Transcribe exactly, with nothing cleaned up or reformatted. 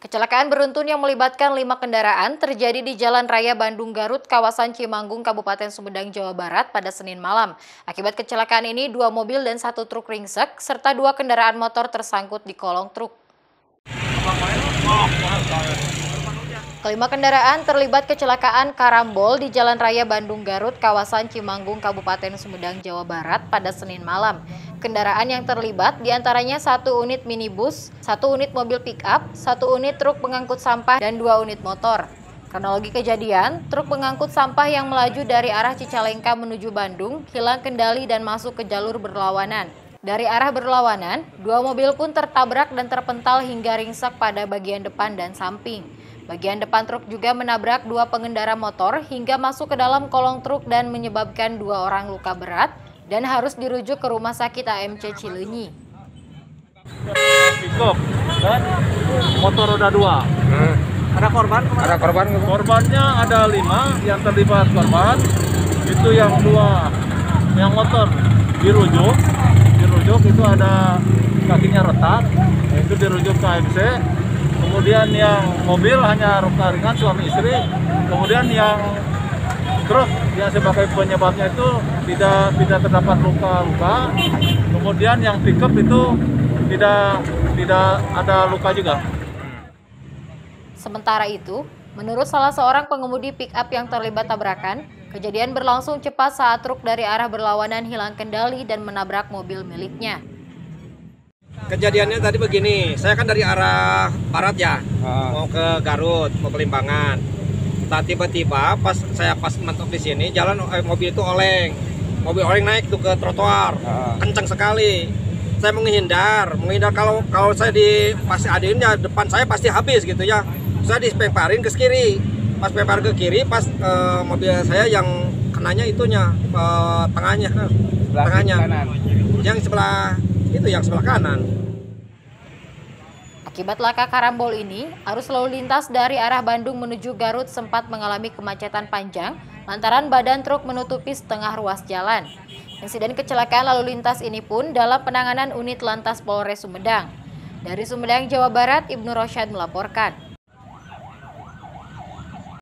Kecelakaan beruntun yang melibatkan lima kendaraan terjadi di Jalan Raya Bandung Garut, kawasan Cimanggung, Kabupaten Sumedang, Jawa Barat pada Senin malam. Akibat kecelakaan ini, dua mobil dan satu truk ringsek, serta dua kendaraan motor tersangkut di kolong truk. Kelima kendaraan terlibat kecelakaan karambol di Jalan Raya Bandung Garut, kawasan Cimanggung, Kabupaten Sumedang, Jawa Barat pada Senin malam. Kendaraan yang terlibat diantaranya satu unit minibus, satu unit mobil pick-up, satu unit truk pengangkut sampah, dan dua unit motor. Kronologi kejadian, truk pengangkut sampah yang melaju dari arah Cicalengka menuju Bandung hilang kendali dan masuk ke jalur berlawanan. Dari arah berlawanan, dua mobil pun tertabrak dan terpental hingga ringsek pada bagian depan dan samping. Bagian depan truk juga menabrak dua pengendara motor hingga masuk ke dalam kolong truk dan menyebabkan dua orang luka berat dan harus dirujuk ke Rumah Sakit A M C Cileunyi. Pickup dan motor roda dua. Hmm. Ada korban? Ada korban? Korbannya ada lima yang terlibat korban. Itu yang dua, yang motor dirujuk, dirujuk itu ada kakinya retak, itu dirujuk ke A M C. Kemudian yang mobil hanya luka ringan suami istri. Kemudian yang truk yang sebagai penyebabnya itu tidak tidak terdapat luka-luka. Kemudian yang pickup itu tidak tidak ada luka juga. Sementara itu, menurut salah seorang pengemudi pick-up yang terlibat tabrakan, kejadian berlangsung cepat saat truk dari arah berlawanan hilang kendali dan menabrak mobil miliknya. Kejadiannya tadi begini, saya kan dari arah barat ya, ah. mau ke Garut, mau ke Limbangan. Nah, tiba-tiba pas saya pas mentok di sini, jalan eh, mobil itu oleng, mobil oleng naik tuh ke trotoar, ah. kencang sekali. Saya menghindar, menghindar kalau kalau saya di pasti adin ya depan saya pasti habis gitu ya. Saya dispemparin ke kiri, pas pempar ke kiri, pas eh, mobil saya yang kenanya itunya eh, tengahnya, sebelah tengahnya, kanan. Yang sebelah itu yang sebelah kanan. Akibat laka karambol ini, arus lalu lintas dari arah Bandung menuju Garut sempat mengalami kemacetan panjang lantaran badan truk menutupi setengah ruas jalan. Insiden kecelakaan lalu lintas ini pun dalam penanganan unit Lantas Polres Sumedang. Dari Sumedang, Jawa Barat, Ibnu Rosyad melaporkan.